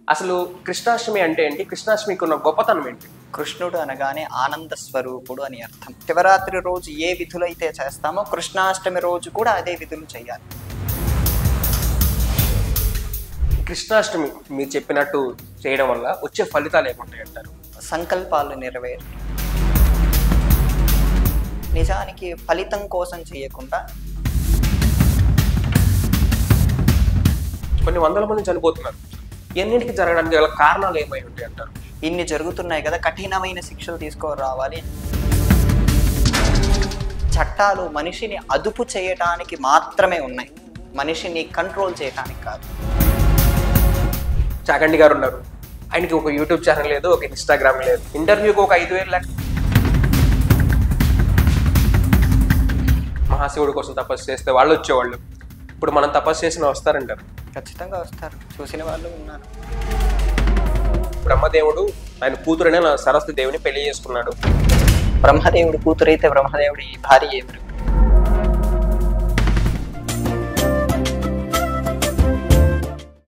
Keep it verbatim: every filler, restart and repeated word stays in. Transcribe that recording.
అసలు కృష్ణాష్టమి అంటే ఏంటి? కృష్ణాష్టమికి ఉన్న గొప్పతనం ఏంటి? కృష్ణుడు అనగానే ఆనంద స్వరూపుడు అని అర్థం. శివరాత్రి రోజు ఏ విధులు అయితే చేస్తామో కృష్ణాష్టమి రోజు కూడా అదే విధులు చేయాలి. కృష్ణాష్టమి మీరు చెప్పినట్టు చేయడం వల్ల వచ్చే ఫలితాలు ఏముంటాయి అంటారు? సంకల్పాలు నెరవేరు. నిజానికి ఫలితం కోసం చేయకుండా కొన్ని వందల మంది చనిపోతున్నారు. ఎన్నింటికి జరగడానికి గల కారణాలు ఏమై ఉంటాయి అంటారు? ఇన్ని జరుగుతున్నాయి కదా, కఠినమైన శిక్షలు తీసుకురావాలి. చట్టాలు మనిషిని అదుపు చేయటానికి మాత్రమే ఉన్నాయి, మనిషిని కంట్రోల్ చేయటానికి కాదు. చాగంటి గారు ఉన్నారు, ఆయనకి ఒక యూట్యూబ్ ఛానల్ లేదు, ఒక ఇన్స్టాగ్రామ్ లేదు. ఇంటర్వ్యూకి ఒక ఐదు వేలు లక్ష మహాశివుడి కోసం తపస్సు చేస్తే వాళ్ళు వచ్చేవాళ్ళు. ఇప్పుడు మనం తపస్సు చేసిన వస్తారంటారు? ఖచ్చితంగా వస్తారు, చూసిన వాళ్ళు ఉన్నారు. బ్రహ్మదేవుడు ఆయన కూతురనే సరస్వతి దేవుని పెళ్లి చేసుకున్నాడు. బ్రహ్మదేవుడు కూతురైతే బ్రహ్మదేవుడి భార్య ఎవరు?